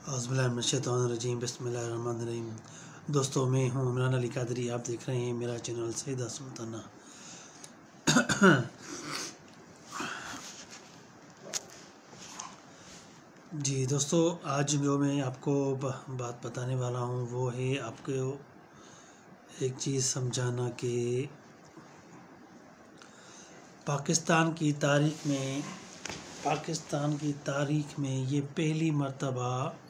औज़ुबिल्लाहिमिनश्शैतानिर्रजीम बिस्मिल्लाहिर्रहमानिर्रहीम। दोस्तों, मैं हूँ इमरान अली कादरी। आप देख रहे हैं मेरा चैनल सईदा सुल्ताना। जी दोस्तों, आज जो मैं आपको बात बताने वाला हूँ वो है आपको एक चीज़ समझाना कि पाकिस्तान की तारीख में ये पहली मर्तबा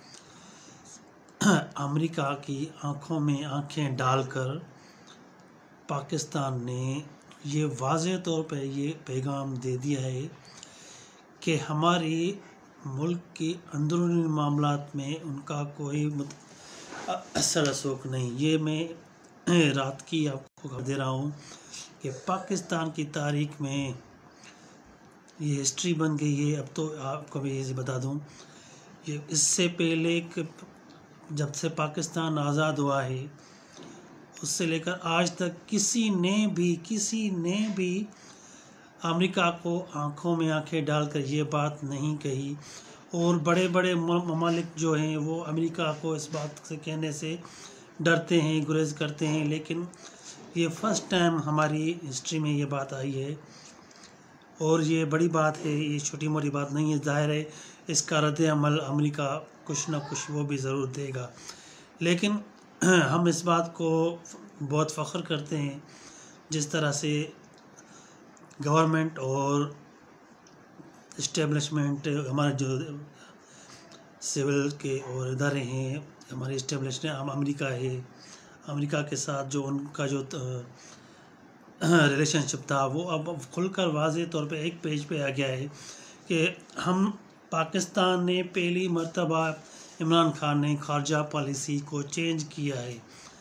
अमेरिका की आंखों में आंखें डालकर पाकिस्तान ने ये वाज़ेह तौर पर ये पैगाम दे दिया है कि हमारे मुल्क के अंदरूनी मामलात में उनका कोई असर रसूख नहीं। ये मैं रात की आपको खबर दे रहा हूँ कि पाकिस्तान की तारीख में ये हिस्ट्री बन गई है। अब तो आपको भी ये बता दूँ, ये इससे पहले जब से पाकिस्तान आज़ाद हुआ है उससे लेकर आज तक किसी ने भी अमेरिका को आंखों में आंखें डालकर ये बात नहीं कही। और बड़े बड़े ममालिक जो हैं वो अमेरिका को इस बात से कहने से डरते हैं, गुरेज करते हैं। लेकिन ये फर्स्ट टाइम हमारी हिस्ट्री में ये बात आई है और ये बड़ी बात है, ये छोटी मोटी बात नहीं है। ज़ाहिर है इसका रद्द अमल अमेरिका कुछ ना कुछ वो भी ज़रूर देगा। लेकिन हम इस बात को बहुत फ़ख्र करते हैं जिस तरह से गवर्नमेंट और इस्टेब्लिशमेंट, हमारे जो सिविल के और इदारे हैं, हमारे इस्टेब्लिशमेंट अमेरिका है, अमेरिका के साथ जो उनका जो रिलेशनशिप था वो अब खुलकर वाज़ेह तौर पे एक पेज पे आ गया है कि हम पाकिस्तान ने पहली मर्तबा इमरान खान ने खारजा पॉलिसी को चेंज किया है।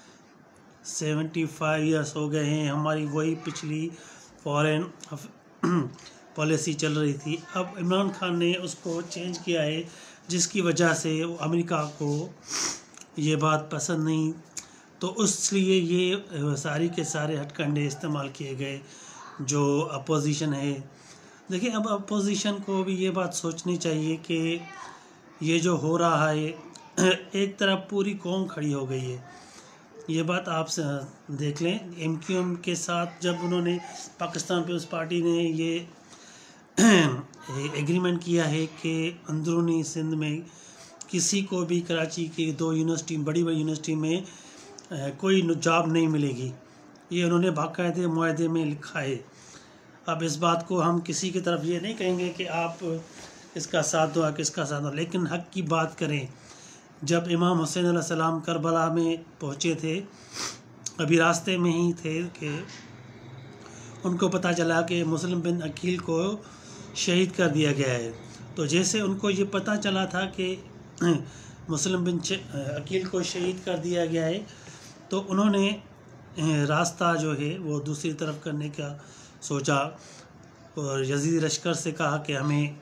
75 ईयर्स हो गए हैं हमारी वही पिछली फॉरेन पॉलिसी चल रही थी। अब इमरान खान ने उसको चेंज किया है जिसकी वजह से अमेरिका को ये बात पसंद नहीं, तो इसलिए ये सारी के सारे हथकंडे इस्तेमाल किए गए जो अपोजिशन है। देखिए, अब अपोजिशन को भी ये बात सोचनी चाहिए कि ये जो हो रहा है एक तरफ पूरी कौम खड़ी हो गई है। ये बात आप देख लें, MQM के साथ जब उन्होंने पाकिस्तान पीपल्स पार्टी ने ये एग्रीमेंट किया है कि अंदरूनी सिंध में किसी को भी कराची की 2 यूनिवर्सिटी, बड़ी बड़ी यूनिवर्सिटी में कोई जॉब नहीं मिलेगी, ये उन्होंने बाकायदे मुआहदे में लिखा है। अब इस बात को हम किसी की तरफ ये नहीं कहेंगे कि आप इसका साथ दो, किसका साथ दो, लेकिन हक़ की बात करें। जब इमाम हुसैन अलैहिस्सलाम करबला में पहुँचे थे, अभी रास्ते में ही थे कि उनको पता चला कि मुस्लिम बिन अकील को शहीद कर दिया गया है। तो जैसे उनको ये पता चला था कि मुस्लिम बिन अकील को शहीद कर दिया गया है, तो उन्होंने रास्ता जो है वो दूसरी तरफ करने का सोचा और यजीद लश्कर से कहा कि हमें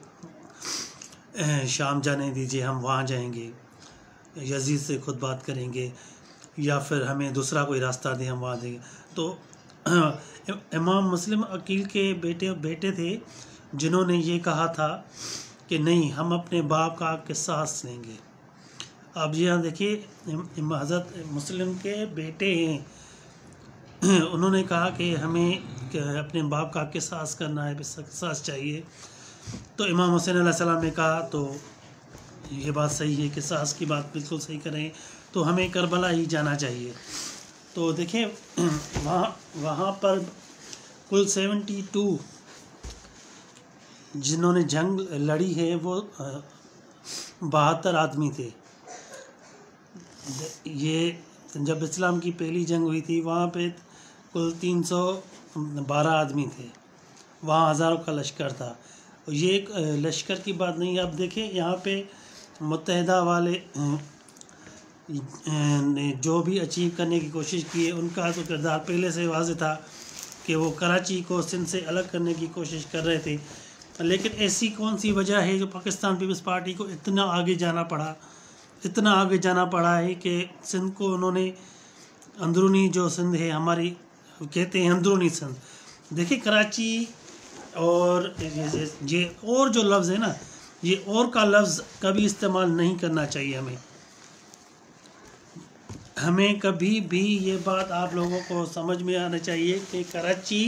शाम जाने दीजिए, हम वहाँ जाएंगे, यजीद से खुद बात करेंगे, या फिर हमें दूसरा कोई रास्ता दें, हम वहाँ देंगे। तो इमाम मुस्लिम अकील के बेटे थे जिन्होंने ये कहा था कि नहीं, हम अपने बाप का किसास लेंगे। अब यहाँ देखिए, हज़रत मुस्लिम के बेटे हैं, उन्होंने कहा कि हमें अपने बाप का किसास करना है, किसास चाहिए। तो इमाम हुसैन अलैहिस्सलाम ने कहा तो ये बात सही है, किसास की बात बिल्कुल सही करें, तो हमें करबला ही जाना चाहिए। तो देखिए, वहाँ पर कुल 72 जिन्होंने जंग लड़ी है वो 72 आदमी थे। ये जब इस्लाम की पहली जंग हुई थी वहाँ पे कुल 312 आदमी थे, वहाँ हज़ारों का लश्कर था। ये एक लश्कर की बात नहीं है। अब देखें, यहाँ पे मुत्तहिदा वाले ने जो भी अचीव करने की कोशिश की है, उनका तो किरदार पहले से वाज़ेह था कि वो कराची को सिंध से अलग करने की कोशिश कर रहे थे। लेकिन ऐसी कौन सी वजह है जो पाकिस्तान पीपल्स पार्टी को इतना आगे जाना पड़ा है कि सिंध को उन्होंने अंदरूनी जो सिंध है हमारी, कहते हैं अंदरूनी सिंध। देखिए, कराची और ये और जो लफ्ज़ है ना, ये और का लफ्ज़ कभी इस्तेमाल नहीं करना चाहिए हमें कभी भी ये बात आप लोगों को समझ में आना चाहिए कि कराची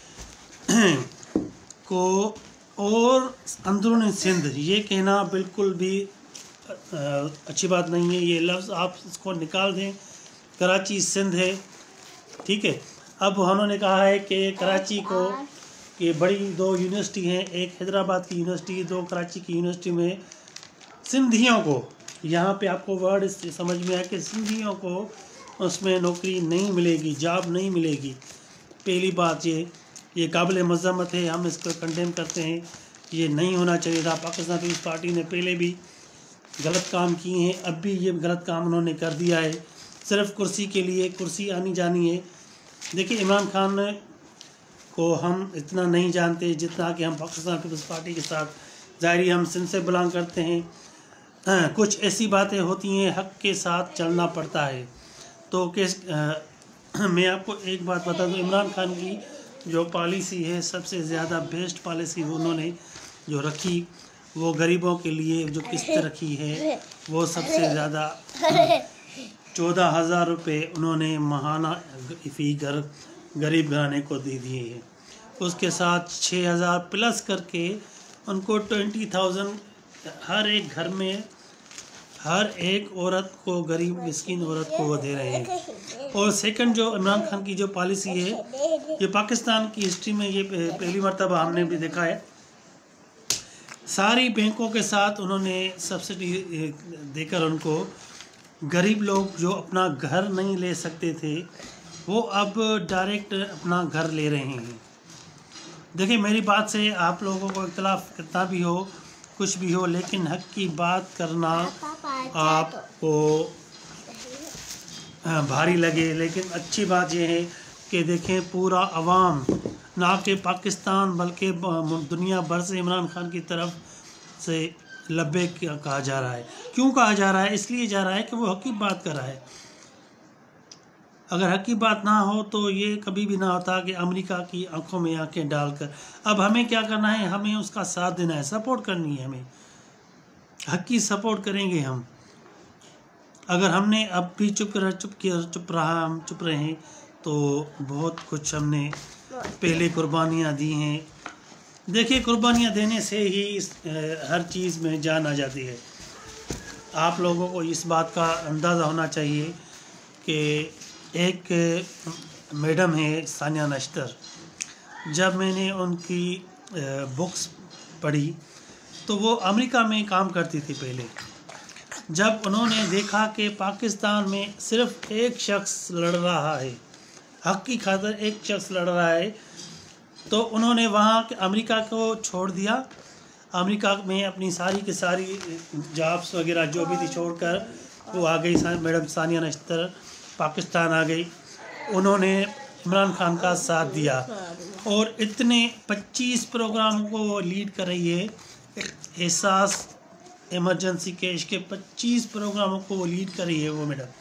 को और अंदरूनी सिंध ये कहना बिल्कुल भी अच्छी बात नहीं है। ये लफ्ज़ आप इसको निकाल दें, कराची सिंध है, ठीक है। अब उन्होंने कहा है कि कराची को, ये बड़ी दो यूनिवर्सिटी हैं, एक हैदराबाद की यूनिवर्सिटी, दो कराची की यूनिवर्सिटी में सिंधियों को, यहाँ पे आपको वर्ड समझ में आया कि सिंधियों को उसमें नौकरी नहीं मिलेगी, जॉब नहीं मिलेगी। पहली बात ये काबिल मज़म्मत है, हम इसको कंडेम करते हैं, ये नहीं होना चाहिए था। पाकिस्तान पीपल्स पार्टी ने पहले भी गलत काम किए हैं, अब भी ये गलत काम उन्होंने कर दिया है, सिर्फ कुर्सी के लिए, कुर्सी आनी जानी है। देखिए, इमरान खान को हम इतना नहीं जानते जितना कि हम पाकिस्तान पीपल्स पार्टी के साथ, ज़ाहिर हम सिंध से बिलोंग करते हैं। कुछ ऐसी बातें होती हैं, हक़ के साथ चलना पड़ता है। तो मैं आपको एक बात बता दूं, इमरान खान की जो पॉलिसी है, सबसे ज़्यादा बेस्ट पॉलिसी उन्होंने जो रखी वो गरीबों के लिए जो किस्त रखी है, वो सबसे ज़्यादा 14,000 रुपये उन्होंने माहाना फ़ी घर गरीब घराने को दे दिए हैं। उसके साथ 6,000 प्लस करके उनको 20,000 हर एक घर में, हर एक औरत को, गरीब मिस्किन औरत को वो दे रहे हैं। और सेकंड, जो इमरान खान की जो पॉलिसी है, ये पाकिस्तान की हिस्ट्री में ये पहली मर्तबा हमने भी देखा है। सारी बैंकों के साथ उन्होंने सब्सिडी देकर उनको, गरीब लोग जो अपना घर नहीं ले सकते थे वो अब डायरेक्ट अपना घर ले रहे हैं। देखिए, मेरी बात से आप लोगों को इख्तलाफ कितना भी हो, कुछ भी हो, लेकिन हक़ की बात करना आपको भारी लगे, लेकिन अच्छी बात यह है कि देखें, पूरा अवाम, ना कि पाकिस्तान बल्कि दुनिया भर से इमरान खान की तरफ से लब्बैक कहा जा रहा है। क्यों कहा जा रहा है? इसलिए जा रहा है कि वो हक़ की बात कर रहा है। अगर हक़ की बात ना हो तो ये कभी भी ना होता कि अमेरिका की आंखों में आंखें डालकर। अब हमें क्या करना है? हमें उसका साथ देना है, सपोर्ट करनी है। हमें हक़ की सपोर्ट करेंगे हम। अगर हमने अब भी चुप रहे तो बहुत कुछ हमने पहले कुर्बानियाँ दी हैं। देखिए, कुर्बानियाँ देने से ही हर चीज़ में जान आ जाती है। आप लोगों को इस बात का अंदाज़ा होना चाहिए कि एक मैडम है सानिया नश्तर, जब मैंने उनकी बुक्स पढ़ी तो वो अमेरिका में काम करती थी पहले। जब उन्होंने देखा कि पाकिस्तान में सिर्फ एक शख्स लड़ रहा है, हक़ की खातिर एक शख्स लड़ रहा है, तो उन्होंने वहाँ के अमेरिका को छोड़ दिया। अमेरिका में अपनी सारी की सारी जॉब्स वगैरह जो भी थी छोड़कर वो आ गई। मैडम सानिया नश्तर पाकिस्तान आ गई। उन्होंने इमरान खान का साथ दिया और इतने 25 प्रोग्रामों को वो लीड कर रही है। एहसास इमरजेंसी कैश के 25 प्रोग्रामों को वो लीड कर रही है वो मैडम,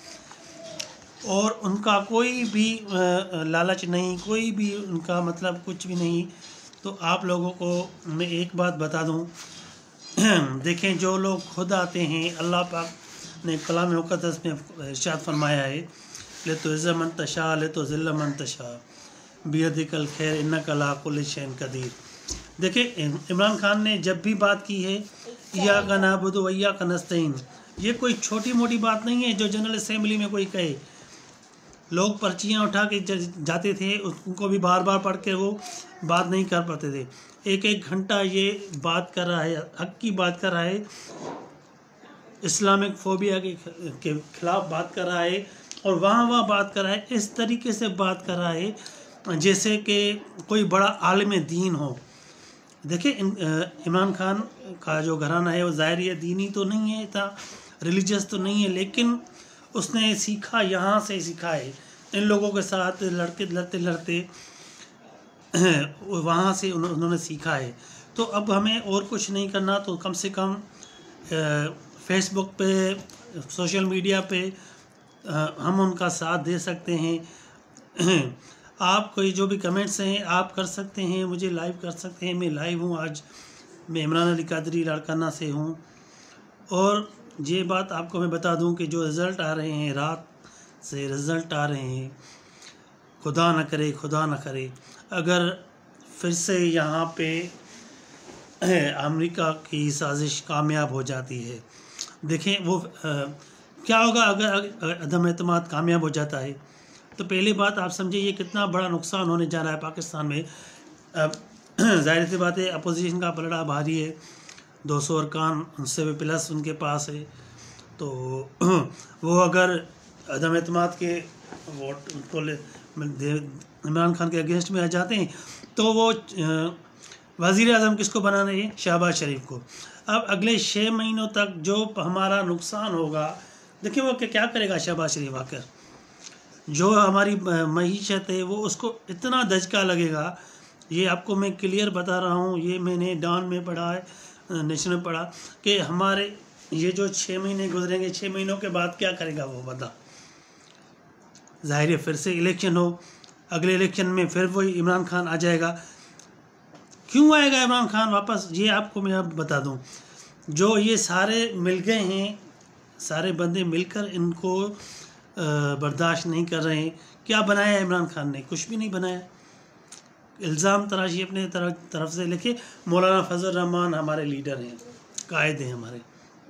और उनका कोई भी लालच नहीं, कोई भी उनका मतलब कुछ भी नहीं। तो आप लोगों को मैं एक बात बता दूं, देखें, जो लोग खुद आते हैं, अल्लाह पाक ने कलाम मुक़द्दस में इरशाद फरमाया है, ले तो इज़्ज़ मन तशा ले तो ज़िल्ल मन तशा बियदिकल खैर इन्नका अला कुल्लि शैइन क़दीर। देखिए, इमरान खान ने जब भी बात की है, इय्याका नअबुदु व इय्याका नस्तईन, ये कोई छोटी मोटी बात नहीं है जो जनरल असेंबली में कोई कहे। लोग पर्चियाँ उठा के जाते थे, उनको भी बार बार पढ़ के वो बात नहीं कर पाते थे। एक एक घंटा ये बात कर रहा है, हक़ की बात कर रहा है, इस्लामिक फोबिया के खिलाफ बात कर रहा है, और वहाँ बात कर रहा है, इस तरीके से बात कर रहा है जैसे कि कोई बड़ा आलिम दीन हो। देखिए, इमरान खान का जो घराना है वो ज़ाहिर है दीनी तो नहीं है, इतना रिलीजियस तो नहीं है, लेकिन उसने सीखा, यहाँ से सीखा है। इन लोगों के साथ लड़ते वहाँ से उन्होंने सीखा है। तो अब हमें और कुछ नहीं करना, तो कम से कम फेसबुक पे, सोशल मीडिया पे हम उनका साथ दे सकते हैं। आप कोई जो भी कमेंट्स हैं आप कर सकते हैं, मुझे लाइव कर सकते हैं। मैं लाइव हूँ आज, मैं इमरान अली कादरी लाड़काना से हूँ। और ये बात आपको मैं बता दूं कि जो रिज़ल्ट आ रहे हैं, रात से रिज़ल्ट आ रहे हैं, खुदा न करे अगर फिर से यहाँ पे अमेरिका की साजिश कामयाब हो जाती है। देखें वो क्या होगा अगर अदम एतमाद कामयाब हो जाता है। तो पहली बात आप समझिए ये कितना बड़ा नुकसान होने जा रहा है पाकिस्तान में। अब जाहिर सी बात है अपोजिशन का पलड़ा भारी है, 200 अरकान उनसे भी प्लस उनके पास है। तो वो अगर अदम एतमाद के वोट उनको इमरान खान के अगेंस्ट में आ जाते हैं तो वो वज़ीर आज़म किसको बनाना है? शहबाज शरीफ को। अब अगले 6 महीनों तक जो हमारा नुकसान होगा, देखिए वो क्या करेगा शहबाज शरीफ आकर। जो हमारी मईशत है वो उसको इतना धचका लगेगा, ये आपको मैं क्लियर बता रहा हूँ। ये मैंने डॉन में पढ़ा है, नेशनल में पढ़ा कि हमारे ये जो 6 महीने गुजरेंगे, 6 महीनों के बाद क्या करेगा वो बता। जाहिर है फिर से इलेक्शन हो, अगले इलेक्शन में फिर वही इमरान खान आ जाएगा। क्यों आएगा इमरान खान वापस, ये आपको मैं अब बता दूं। जो ये सारे मिल गए हैं, सारे बंदे मिलकर इनको बर्दाश्त नहीं कर रहे हैं। क्या बनाया इमरान खान ने? कुछ भी नहीं बनाया। इल्ज़ाम तराशी अपने तरफ से लिखे। मौलाना फजल रहमान हमारे लीडर हैं, कायद हैं हमारे,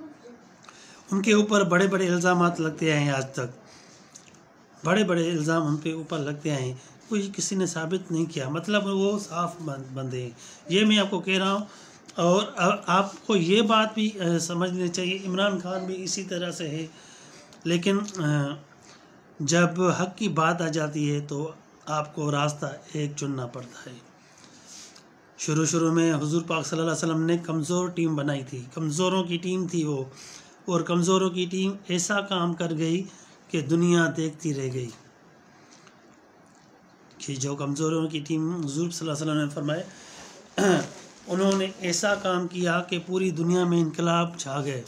उनके ऊपर बड़े बड़े इल्ज़ाम लगते आए हैं। आज तक बड़े बड़े इल्ज़ाम उन पे ऊपर लगते आए हैं, कोई किसी ने साबित नहीं किया। मतलब वो साफ बंदे हैं, ये मैं आपको कह रहा हूँ। और आपको ये बात भी समझनी चाहिए, इमरान खान भी इसी तरह से है। लेकिन जब हक की बात आ जाती है तो आपको रास्ता एक चुनना पड़ता है। शुरू में हुजूर पाक सल्लल्लाहु अलैहि वसल्लम ने कमज़ोर टीम बनाई थी, कमज़ोरों की टीम थी वो, और कमज़ोरों की टीम ऐसा काम कर गई कि दुनिया देखती रह गई। कि जो कमज़ोरों की टीम हुजूर सल्लल्लाहु अलैहि वसल्लम ने फरमाए, उन्होंने ऐसा काम किया कि पूरी दुनिया में इनकलाब छा गए।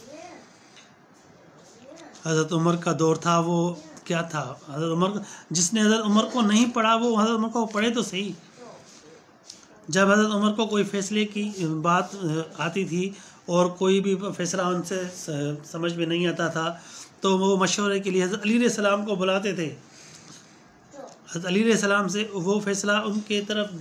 हज़रत उमर का दौर था, वो क्या था, हज़रत उमर, जिसने हज़रत उमर को नहीं पढ़ा वो हज़रत उमर को पढ़े तो सही। जब हज़रत उमर को कोई फैसले की बात आती थी और कोई भी फैसला उनसे समझ में नहीं आता था तो वो मशवरे के लिए हज़रत अली सलाम को बुलाते थे। हज़रत अली सलाम से वो फैसला उनके तरफ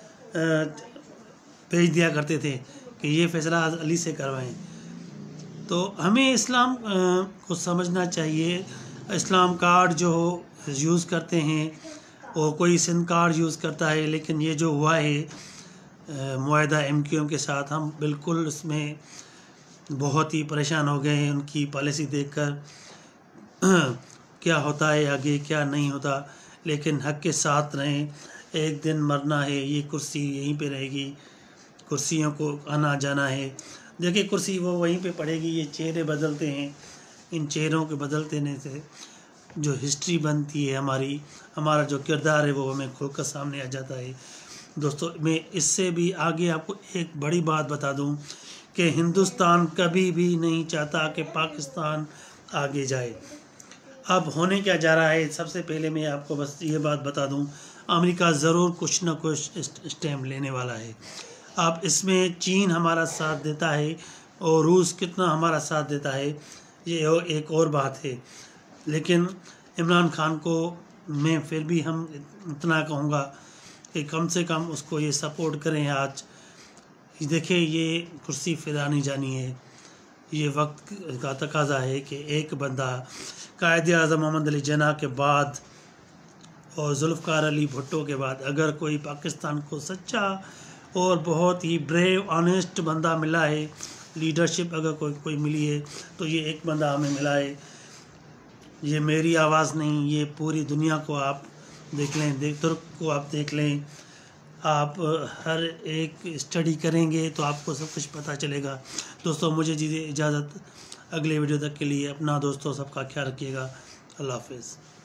भेज दिया करते थे कि ये फैसला हज़रत अली से करवाएं। तो हमें इस्लाम को समझना चाहिए। इस्लाम कार्ड जो यूज़ करते हैं और कोई सिंध कार्ड यूज़ करता है, लेकिन ये जो हुआ है मुआहदा MQM के साथ, हम बिल्कुल इसमें बहुत ही परेशान हो गए हैं उनकी पॉलिसी देखकर। क्या होता है आगे, क्या नहीं होता। लेकिन हक के साथ रहें, एक दिन मरना है, ये कुर्सी यहीं पे रहेगी, कुर्सियों को आना जाना है। देखिए कुर्सी वो वहीं पे पड़ेगी, ये चेहरे बदलते हैं, इन चेहरों के बदलने से जो हिस्ट्री बनती है हमारी, हमारा जो किरदार है वो हमें खुलकर सामने आ जाता है। दोस्तों मैं इससे भी आगे आपको एक बड़ी बात बता दूं कि हिंदुस्तान कभी भी नहीं चाहता कि पाकिस्तान आगे जाए। अब होने क्या जा रहा है, सबसे पहले मैं आपको बस ये बात बता दूं, अमेरिका ज़रूर कुछ न कुछ स्टेप लेने वाला है। अब इसमें चीन हमारा साथ देता है और रूस कितना हमारा साथ देता है, ये एक और बात है। लेकिन इमरान खान को मैं फिर भी हम इतना कहूँगा कि कम से कम उसको ये सपोर्ट करें। आज देखिए ये कुर्सी फिर आनी जानी है, ये वक्त का तकाजा है कि एक बंदा कायद आज़म मोहम्मद अली जिन्ना के बाद और जुल्फ़िकार अली भुट्टो के बाद अगर कोई पाकिस्तान को सच्चा और बहुत ही ब्रेव ऑनेस्ट बंदा मिला है, लीडरशिप अगर कोई मिली है तो ये एक बंदा हमें मिला है। ये मेरी आवाज़ नहीं, ये पूरी दुनिया को आप देख लें, तुर्क को आप देख लें, आप हर एक स्टडी करेंगे तो आपको सब कुछ पता चलेगा। दोस्तों मुझे दीजिए इजाज़त, अगले वीडियो तक के लिए अपना दोस्तों सबका ख्याल रखिएगा। अल्लाह हाफ़िज़।